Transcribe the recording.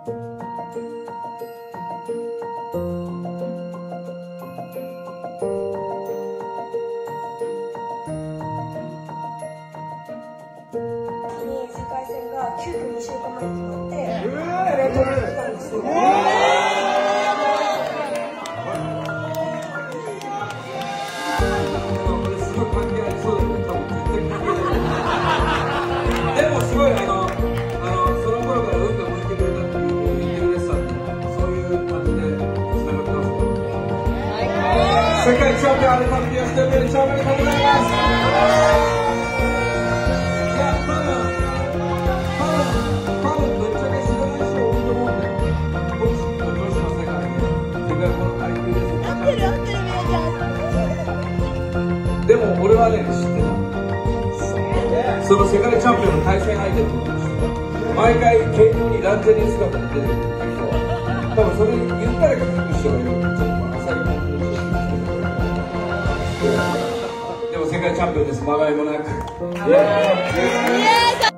世界戦が急遽2週間前に決まって、これを取りに来たんですよ。 すごい関係ありそうだけど、多分絶対関係ない。でもすごいその頃から運が向いてくれたっていう言ってくれてたんで、そういう感じでつながってます。世界チャンピオンアルファミリアステージチャンピオンおめでとうございます。でも俺はね、知ってた。その世界チャンピオンの対戦相手ってことですよ。毎回軽量にランジェリー姿で出てるけど、多分それに言ったら気づく人がいる。ちょっと浅い感じでも世界チャンピオンです。まがいもなく。